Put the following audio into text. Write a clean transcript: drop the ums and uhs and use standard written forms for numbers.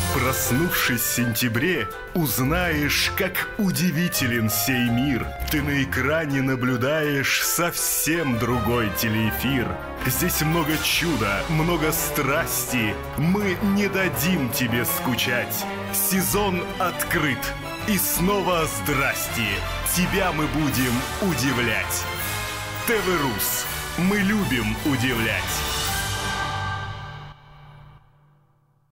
Проснувшись в сентябре, узнаешь, как удивителен сей мир. Ты на экране наблюдаешь совсем другой телеэфир. Здесь много чуда, много страсти. Мы не дадим тебе скучать. Сезон открыт. И снова здрасте. Тебя мы будем удивлять. ТВ Рус. Мы любим удивлять.